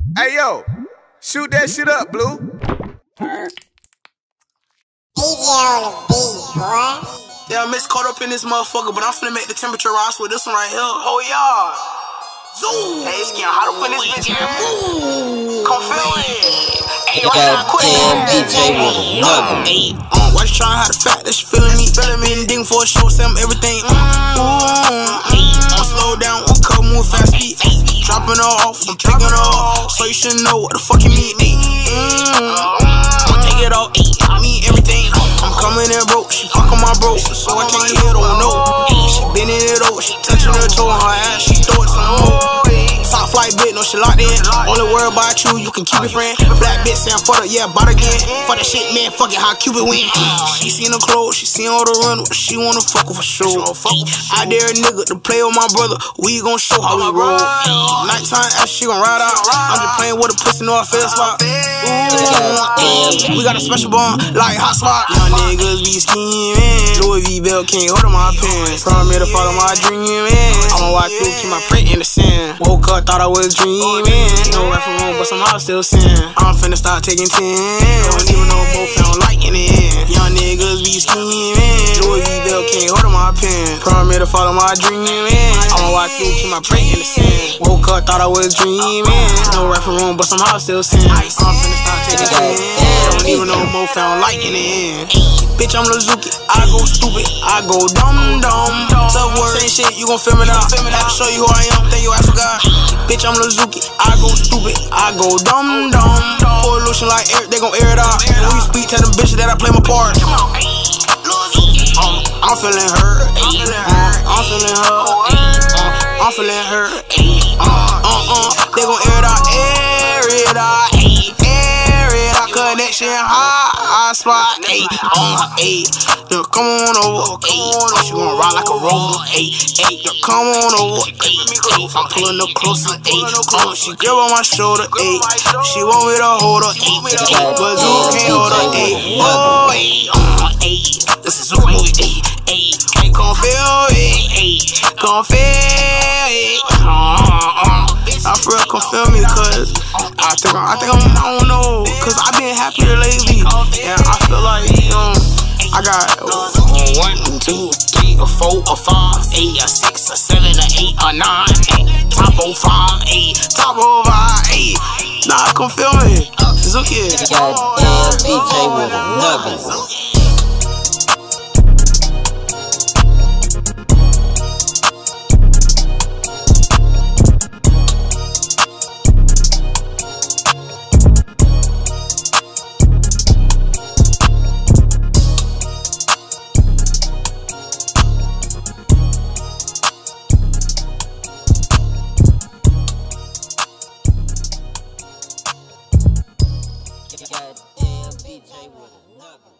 Hey yo, shoot that shit up, Blue. DJ on the beat, boy. Yeah, I miss caught up in this motherfucker, but I'm finna make the temperature rise with this one right here. Oh yeah. Zoom. Hey, it's getting hot up in this bitch. Come feel it. Hey, goddamn DJ with a nugget. Hey, why you trying to hide the fact that she feeling me? Been digging for a show, say I'm everything. Hey, I'm slow down, one cup, move fast speed. Dropping her off, I'm picking her off, so you should know what the fuck you mean. I'ma take it all, I mean everything. I'm coming in broke, she fucking my bro, so I can't hear, don't know. She bending it over, she touching her toe on her ass, she throw it some more. Top flight bitch, no she locked in. Only worry about you can keep it friend. Black bitch saying fuck it, yeah, bought again. Fuck that shit, man, fuck it, how Cupid win. She seen the clothes, she seen all the run, she wanna fuck with for sure. I dare a nigga to play with my brother, we gon' show how we roll. Nighttime ass, she gon' ride out. I'm just playing with a pussy, no I feel spot. We got a special bond, like hot spot. Young niggas be scheming. Louis V belt can't hold on my pants. Promise me to follow my dream, man. I'ma walk through, keep my print in the sand. Woke up, thought I was dreaming. No rifle room, but somehow still sin. I'm finna start taking 10. Don't even know both found light in the end. Young niggas be scheming. Louis V belt can't hold on my pen. Promise me to follow my dream, man. I'ma walk through, keep my print in the sand. Woke up, thought I was dreaming. No rifle room, but somehow still sin. I'm finna start taking 10. Don't even know both found light in the end. Bitch, I'm Lil Zooky, I go stupid, I go dumb. Tough word, same shit, you gon' film it out. Have to show you who I am, think you ask for God. Bitch, I'm Lil Zooky, I go stupid, I go dumb. Pour lotion like air, they gon' air it out. When you speak, tell them bitches that I play my part. I'm feeling hurt, I'm feeling her, I'm feeling hurt. They gon' air it out, air it out. Connection high spot, ayy, then come on over, ayy, she gon' ride like a rover, ayy, then come on over, ayy, I'm pulling up closer, ayy, she grab on my shoulder, ayy, she want me to hold her, ayy, but Zooky can't hold her, ayy, this is Zooky Movie, ayy, can't come feel it, come feel it, I for real come feel me, cause I think I don't know, cause I been happier lately, and I feel like, I got 1, 2, 3, 4, 5, 8, 6, 7, 8, 9, top 05, top 05, nah, I come feel me, Zooky. Goddamn DJ with a nugget. Goddamn DJ with a nugget.